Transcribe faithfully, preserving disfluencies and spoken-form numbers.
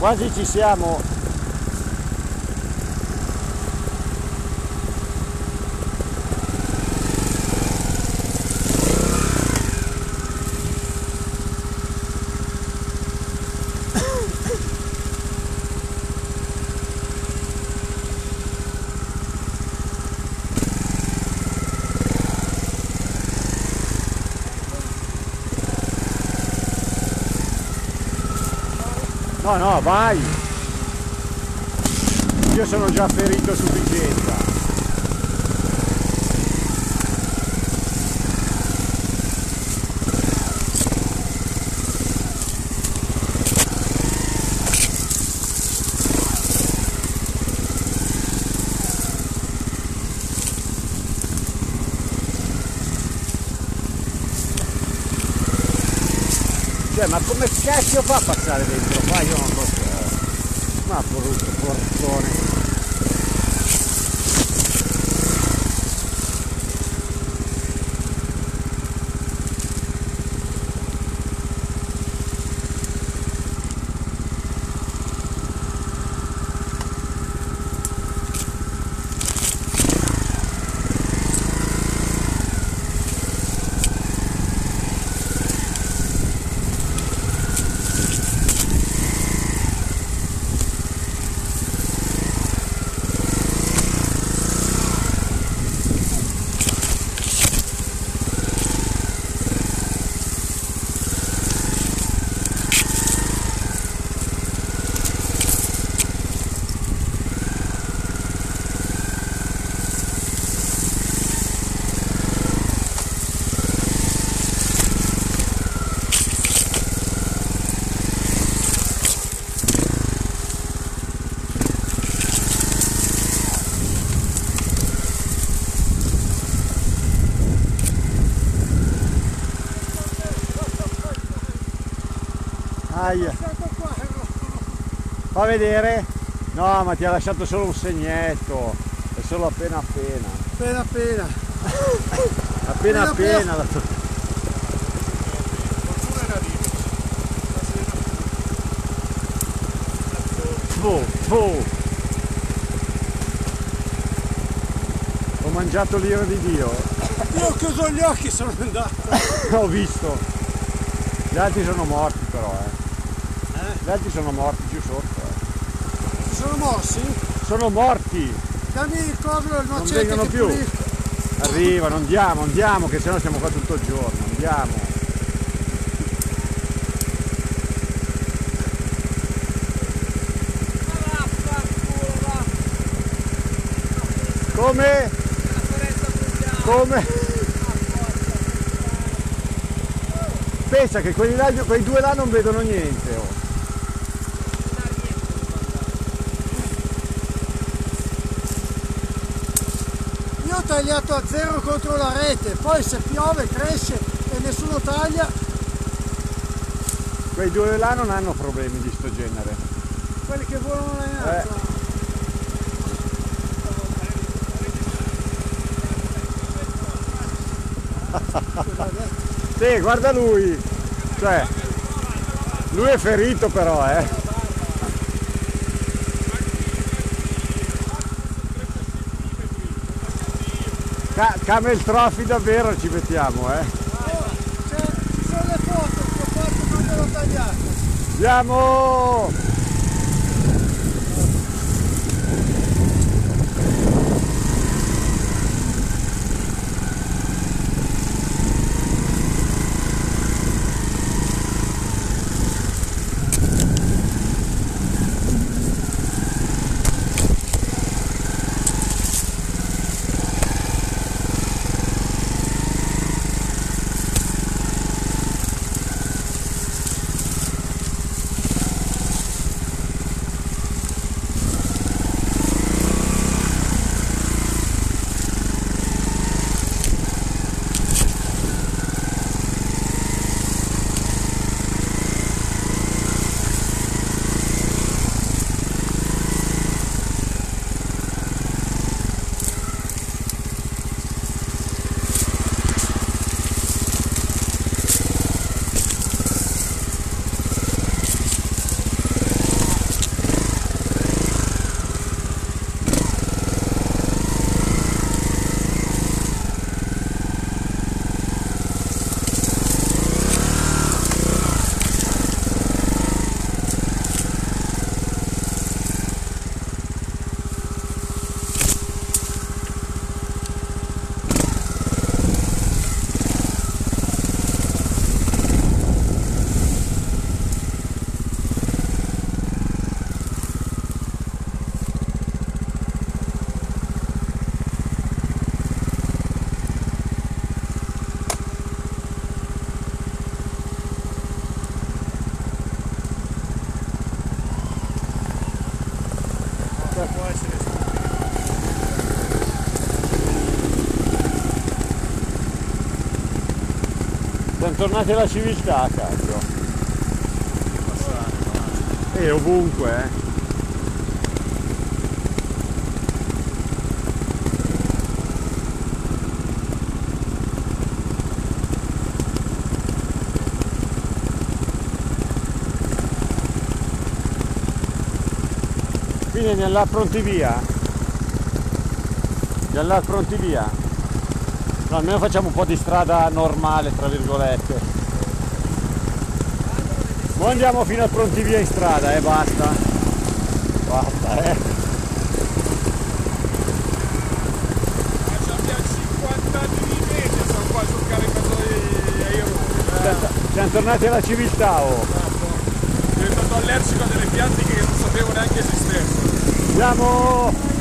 Quasi ci siamo. No, no, vai! Io sono già ferito a sufficienza. Cioè, ma come cacchio fa a passare dentro? Qua io non lo so. Ma brutto portone. Aia. Fa vedere? No, ma ti ha lasciato solo un segnetto, è solo appena appena. Appena appena. appena appena. appena. Fu, fu. Ho mangiato l'ira di Dio. Io ho chiuso gli occhi, sono andato. Ho visto. Gli altri sono morti però, eh. Eh? Gli altri sono morti giù sotto, eh. Si sono mossi? Sono morti! Dammi il coso del Non nocete vengono che più! pulisco. Arrivano, andiamo, andiamo, che sennò siamo qua tutto il giorno, andiamo! Come? Come? Pensa che quelli là, quei due là non vedono niente, oh. Io ho tagliato a zero contro la rete, poi se piove cresce e nessuno taglia. Quei due là non hanno problemi di sto genere. Quelli che volano in alto. Eh. Sì, guarda lui, cioè, lui è ferito però, eh. Ca Camel Trophy davvero ci mettiamo, eh. Oh, ci sono le foto che ho fatto quando l'ho tagliato. Andiamo! può essere stupido. Siamo tornati alla civiltà, cazzo. Che passare, guarda. E ovunque, eh. Quindi andiamo là pronti via? Andiamo là pronti via? No, almeno facciamo un po' di strada normale, tra virgolette. Noi andiamo fino a pronti via in strada, eh, basta. Basta, eh. Ma ci abbiamo cinquanta anni di media, siamo qua sul caricatore aeroni. Eh. Siamo tornati alla civiltà, oh. Sono diventato allergico a delle piante che non sapevo neanche esistessero. Andiamo!